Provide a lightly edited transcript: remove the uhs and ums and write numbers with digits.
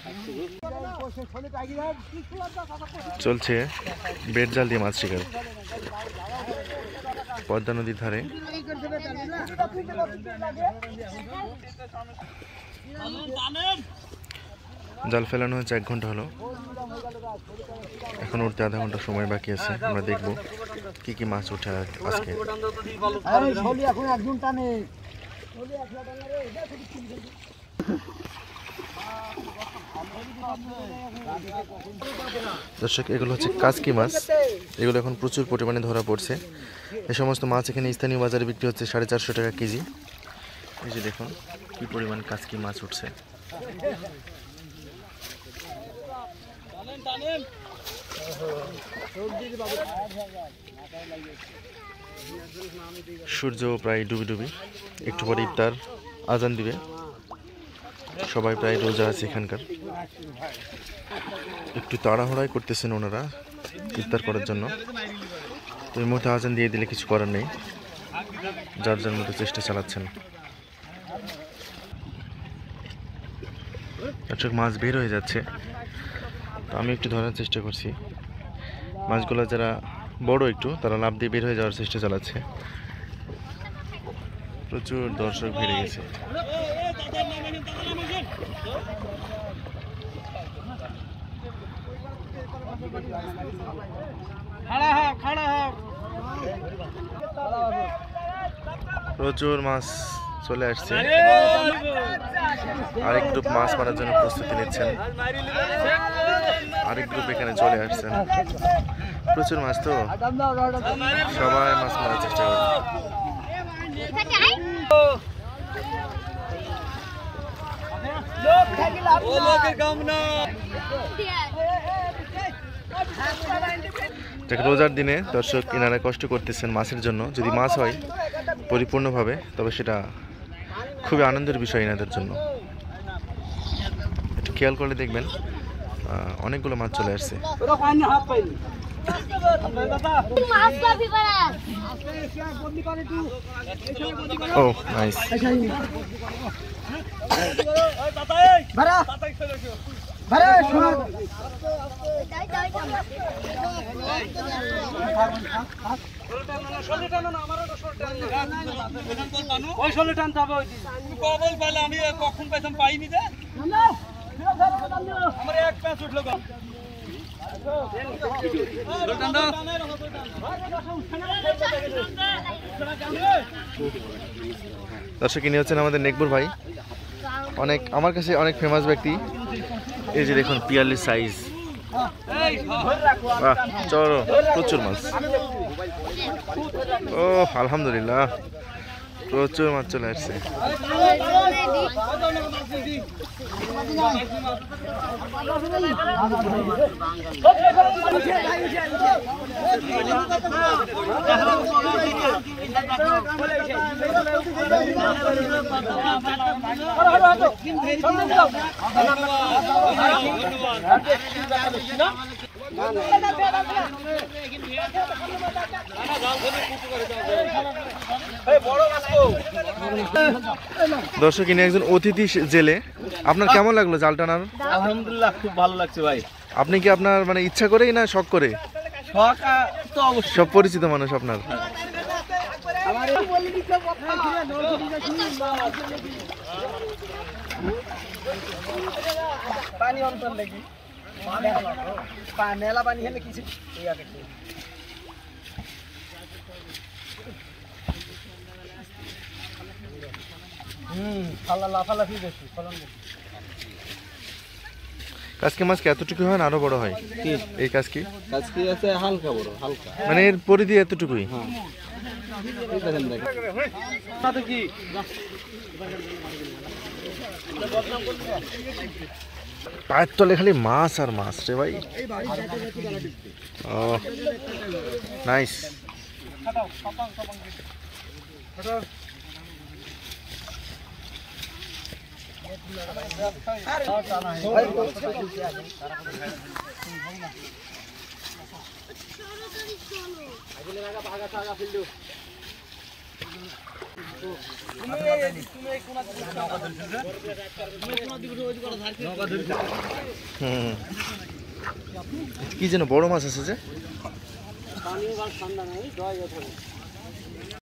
চলছে বেড জাল দিয়ে মাছ শিকার পদ্মা নদীর ধারে। জাল ফেলানো হচ্ছে 1 ঘন্টা হলো, এখন উঠতে আধা ঘন্টা সময় বাকি আছে। আমরা দেখব কি কি মাছ উঠে আজকে। দর্শক, এগুলো হচ্ছে কাজকি মাছ। এগুলো এখন প্রচুর পরিমাণে ধরা পড়ছে। এই সমস্ত মাছ এখানে স্থানীয় বাজারে বিক্রি হচ্ছে 450 টাকা কেজি। এই যে দেখুন কি পরিমাণ কাজকি মাছ উঠছে। সূর্য প্রায় ডুবি ডুবি, একটু পরে ইফতার আজান দিবে। সবাই প্রায় রোজা আছে এখানকার। একটু তাড়াহুড়াই করতেছেন ওনারা ইফতার করার জন্য। তো এই মুহূর্তে আজান দিয়ে দিলে কিছু করার নেই, যার যার মতো চেষ্টা চালাচ্ছেন। দর্শক, মাছ বের হয়ে যাচ্ছে, তো আমি একটু ধরার চেষ্টা করছি। মাছগুলো যারা বড় একটু, তারা লাফ দিয়ে বের হয়ে যাওয়ার চেষ্টা চালাচ্ছে। প্রচুর দর্শক ভিড়ে গেছে। প্রচুর মাছ চলে আসছে। আরেক গ্রুপ মাছ মারার জন্য প্রস্তুতি নিচ্ছেন। আরেক গ্রুপ এখানে চলে আসছেন। প্রচুর মাছ, তো সবাই মাছ মারার চেষ্টা করে। রোজার দিনে দর্শক এনারা কষ্ট করতেছেন মাছের জন্য। যদি মাছ হয় পরিপূর্ণভাবে, তবে সেটা খুবই আনন্দের বিষয় এনাদের জন্য। একটু খেয়াল করলে দেখবেন অনেকগুলো মাছ চলে আসছে। Oh nice. আমি কখন পাইতাম, পাইনি যে আমার এক প্যাচ উঠলো। দর্শক, ইনি হচ্ছেন আমাদের নেকবুর ভাই, অনেক আমার কাছে অনেক ফেমাস ব্যক্তি। এই যে দেখুন পিয়ালির সাইজ, চলো প্রচুর মাছ। ও আলহামদুলিল্লাহ, প্রচুর মাছ চলে আসছে। দর্শক, ইনি একজন অতিথি জেলে। আপনার কেমন লাগলো জাল টানার? আলহামদুলিল্লাহ, খুব ভালো লাগছে ভাই। আপনি কি আপনার মানে ইচ্ছা করেই না শখ করে? শখ তো অবশ্যই। সব পরিচিত মানুষ আপনার? পানি অন্তর লাগি মেলা পানি হলে কিছু লাফালাফি বেশি, ফলন বেশি। কাজকি মাছ কি এতটুকু হয় না আরো বড় হয়? এই কাজকি আছে হালকা বড়, হালকা মানে এর পরিধি এতটুকুই। পায়ের তলে খালি মাছ আর মাছ রে ভাই। ও নাইস। হুম, কি যেন বড় মাছ আছে যে পানি বা ঠান্ডা নাই জয়